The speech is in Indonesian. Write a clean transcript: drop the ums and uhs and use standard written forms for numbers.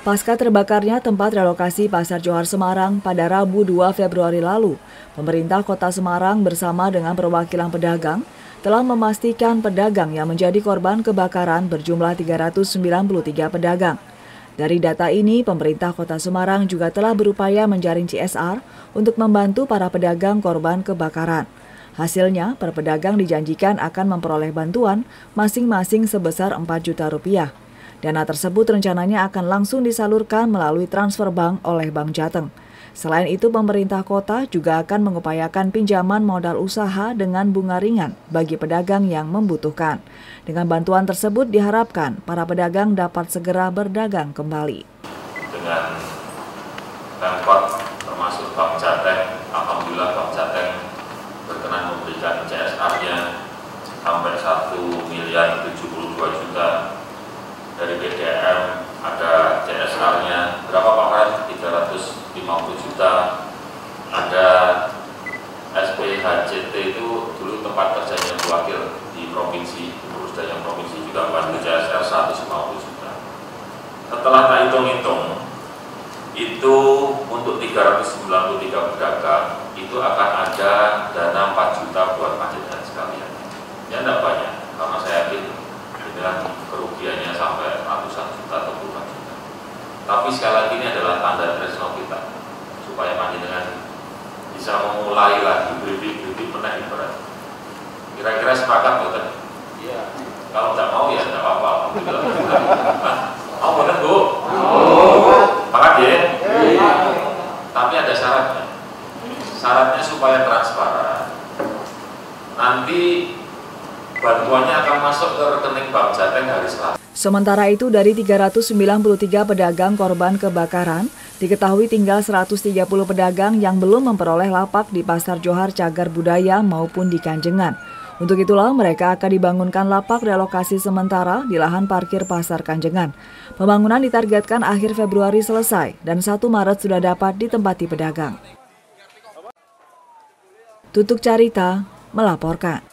Pasca terbakarnya tempat relokasi Pasar Johar Semarang pada Rabu 2 Februari lalu, pemerintah Kota Semarang bersama dengan perwakilan pedagang telah memastikan pedagang yang menjadi korban kebakaran berjumlah 393 pedagang. Dari data ini, pemerintah Kota Semarang juga telah berupaya menjaring CSR untuk membantu para pedagang korban kebakaran. Hasilnya, per pedagang dijanjikan akan memperoleh bantuan masing-masing sebesar Rp4 juta. Dana tersebut rencananya akan langsung disalurkan melalui transfer bank oleh Bank Jateng. Selain itu, pemerintah kota juga akan mengupayakan pinjaman modal usaha dengan bunga ringan bagi pedagang yang membutuhkan. Dengan bantuan tersebut diharapkan para pedagang dapat segera berdagang kembali. Dengan Pemkot termasuk Bank Jateng, alhamdulillah Bank Jateng berkenan memberikan CSR-nya sampai Rp1.072.000.000. Dari BDM ada CSR-nya berapa Pak Ren? 350 juta. Ada SPHCT itu dulu tempat kerjanya wakil di provinsi, terus dari provinsi juga bantu CSR 150 juta. Setelah tak hitung-hitung, itu untuk 393 pedagang itu akan ada dana 4 juta buat panjenengan sekalian. Ya tidak banyak, karena saya yakin dengan kerugiannya sampai ratusan juta atau puluhan juta. Tapi sekali lagi ini adalah tanda tresno kita supaya panjenengan bisa memulai lagi bibit-bibit meneh ibarat. Kira-kira sepakat betul? Iya. Kalau tidak mau ya tidak apa-apa. Alhamdulillah. Mau betul Bu? Sepakat ya? Iya. Tapi ada syaratnya. Syaratnya supaya transparan. Nanti bantuannya akan masuk ke rekening Bank Jateng hari Selasa. Sementara itu, dari 393 pedagang korban kebakaran, diketahui tinggal 130 pedagang yang belum memperoleh lapak di Pasar Johar Cagar Budaya maupun di Kanjengan. Untuk itulah mereka akan dibangunkan lapak relokasi sementara di lahan parkir Pasar Kanjengan. Pembangunan ditargetkan akhir Februari selesai dan 1 Maret sudah dapat ditempati pedagang. Tutuk Carita melaporkan.